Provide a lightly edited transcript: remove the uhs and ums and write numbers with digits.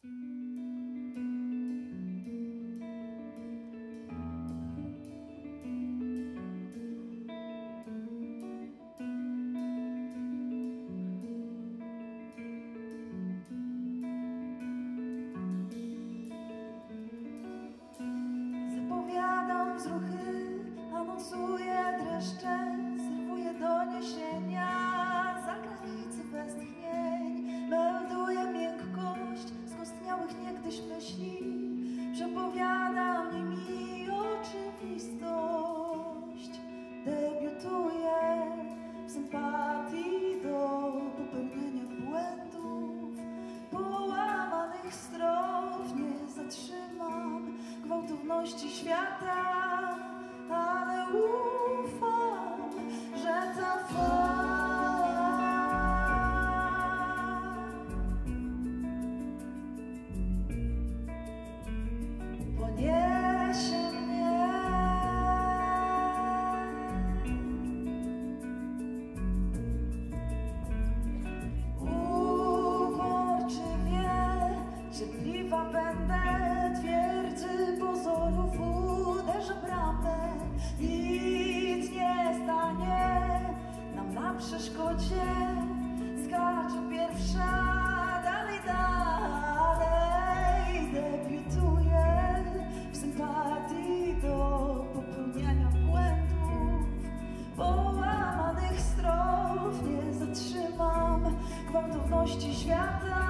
Zapowiadam wzruchy, anonsuję dreszcze, serwuję doniesienia za granicy westchnień. Melduję miękkość skostniałych niegdyś myśli, przepowiadam nimi oczywistość. Debiutuję w sympatii do popełnienia błędów, połamanych strof nie zatrzymam gwałtowności świata, ale ufam, że ta fala poniesie mnie. Uporczy wie, cierpliwa będę, twierdzy pozorów uderzę bramę. Nic nie stanie nam na przeszkodzie, skaczę pierwsza, dalej, dalej. Debiutuję w sympatii do popełniania błędów, połamanych strof nie zatrzymam gwałtowności świata.